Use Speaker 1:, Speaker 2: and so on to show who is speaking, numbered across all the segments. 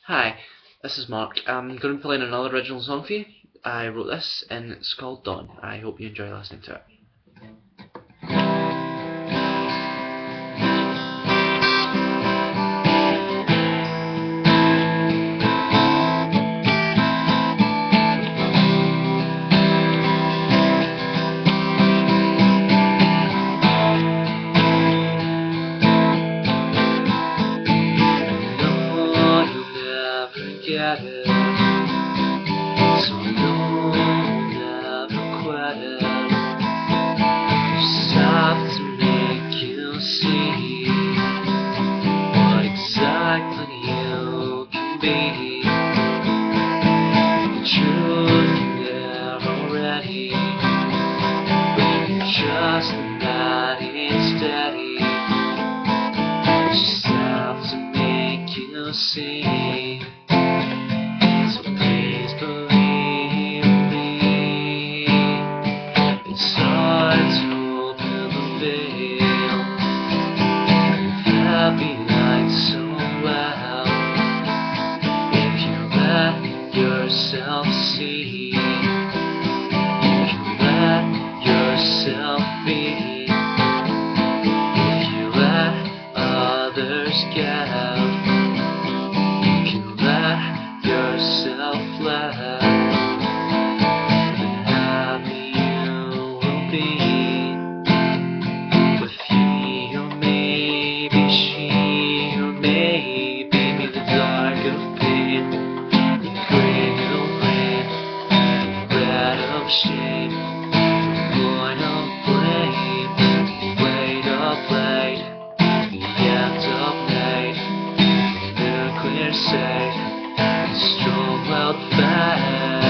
Speaker 1: Hi, this is Mark. I'm going to be playing another original song for you. I wrote this and it's called Dawn. I hope you enjoy listening to it. Get it, so you'll never quit it. Just have to make you see what exactly you can be. The truth is there already, but you're just not steady. Just have to make you see. Yourself see, you can let yourself be. If you let others give, you can let yourself live. And happy you will be with he or maybe she or maybe the dark of pain. Shame, the point of blame, the weight of blade, the end of night, the nuclear safe, the strong-willed fate.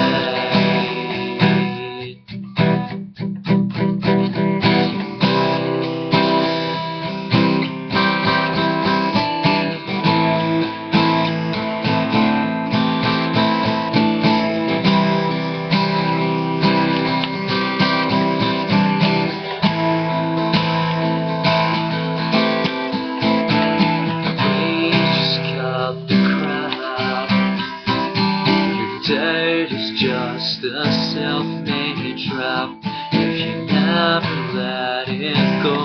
Speaker 1: Dirt is just a self-made trap if you never let it go.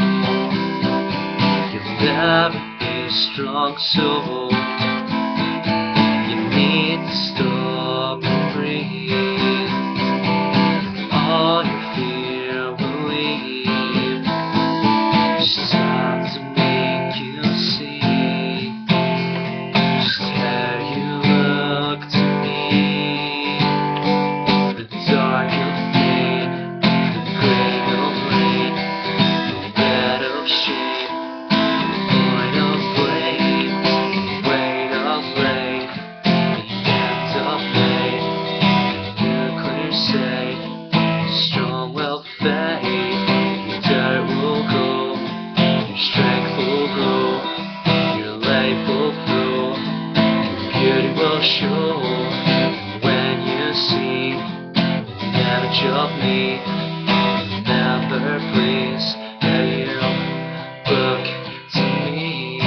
Speaker 1: You'll never be strong, so you need to stop and breathe. All your fear will leave. Just have to make you see just how you look to me. Show when you see the image of me. Remember, please, how you look to me.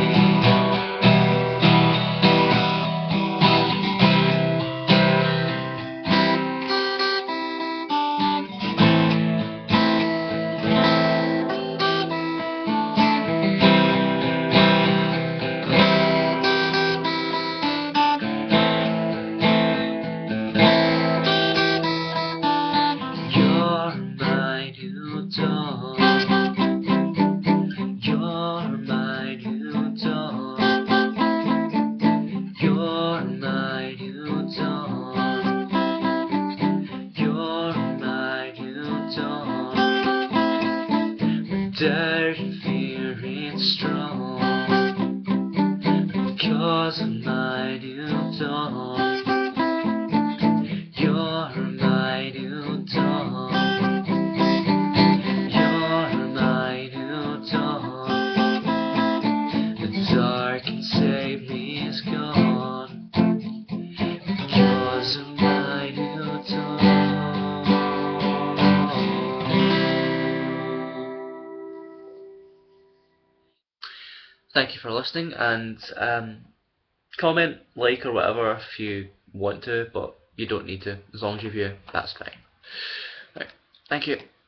Speaker 1: Dirt and fear is strong because of my new dawn. You're my new dawn. You're my new dawn. The dark and save me is gone because of my new dawn. Thank you for listening, and comment, like, or whatever if you want to, but you don't need to. As long as you view, that's fine. Right. Thank you.